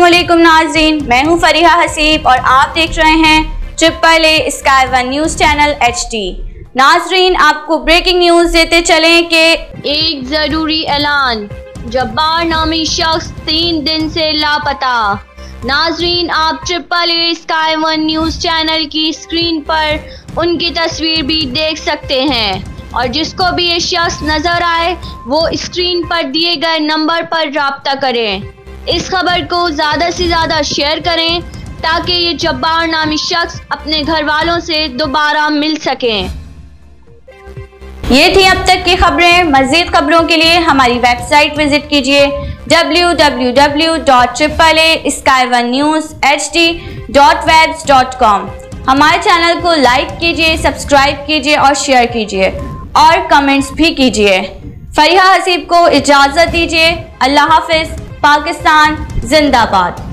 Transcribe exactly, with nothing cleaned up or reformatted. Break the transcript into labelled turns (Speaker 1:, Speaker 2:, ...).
Speaker 1: अस्सलामुअलैकुम नाज़रीन, मैं हूं फरीहा हसीब और आप देख रहे हैं triple A Sky One News channel H D. नाज़रीन, आपको ब्रेकिंग न्यूज़ देते चलें कि
Speaker 2: एक ज़रूरी ऐलान, जब्बार नामी शख्स तीन दिन से लापता। नाज़रीन, आप triple A Sky One News channel की स्क्रीन पर उनकी तस्वीर भी देख सकते हैं और जिसको भी ये शख्स नज़र आए वो स्क्रीन पर दिए गए नंबर पर राब्ता करें। इस खबर को ज़्यादा से ज़्यादा शेयर करें ताकि ये जब्बार नामी शख्स अपने घर वालों से दोबारा मिल सकें।
Speaker 1: ये थी अब तक की खबरें। मज़ीद खबरों के लिए हमारी वेबसाइट विजिट कीजिए W W W dot triple A Sky One News H D dot webs dot com. हमारे चैनल को लाइक कीजिए, सब्सक्राइब कीजिए और शेयर कीजिए और कमेंट्स भी कीजिए। फरीहा हसीब को इजाज़त दीजिए। अल्लाह हाफिज़। पाकिस्तान जिंदाबाद।